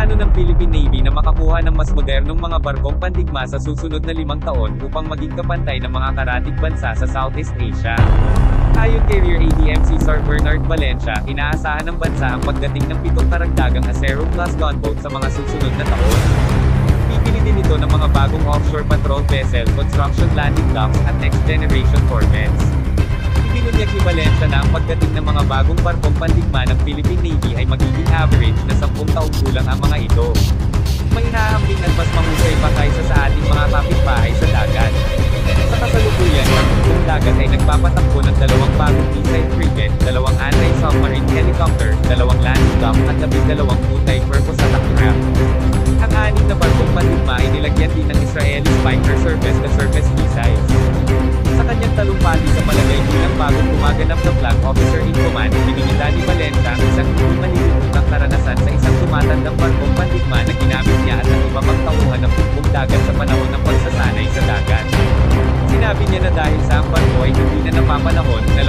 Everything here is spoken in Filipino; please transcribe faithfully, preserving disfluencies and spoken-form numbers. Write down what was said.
Plano ng Philippine Navy na makakuha ng mas modernong mga barkong pandigma sa susunod na limang taon upang maging kapantay ng mga karatig bansa sa Southeast Asia. Ayon kay Rear A D M C Sir Bernard Valencia, inaasahan ng bansa ang pagdating ng pitong karagdagang Acero-class gunboat sa mga susunod na taon. Bibili din ito ng mga bagong offshore patrol vessel, construction landing docks, at next-generation corvettes. Ibinunyag ni Valencia na ang pagdating ng mga bagong barkong pandigma ng Philippine Navy ay magiging average na sampung taong gulang ang mga ito. May inaambing at mas mahusay pa kaysa sa ating mga kapitbahay sa dagat. Sa kasalukuyan, ang buong dagat ay nagpapatakbo ng dalawang bagong missile frigate, dalawang anti-submarine helicopter, dalawang landing dock, at labing dalawang multi-purpose attack craft. Ang anim na barkong pandigma ay nilagyan din ng Israeli Spiker surface-to-surface missiles. Sa kanyang talumpati sa palagay bilang bagong gumaganap na flag officer in command, binigita ni Valencia ang isang hindi malilitutang karanasan sa isang tumatandang barkong pandigma na ginamit niya at ang iba pang tauhan ng buong dagat sa panahon ng pagsasanay sa dagat. Sinabi niya na dahil sa ang barko ay hindi na napapanahon, na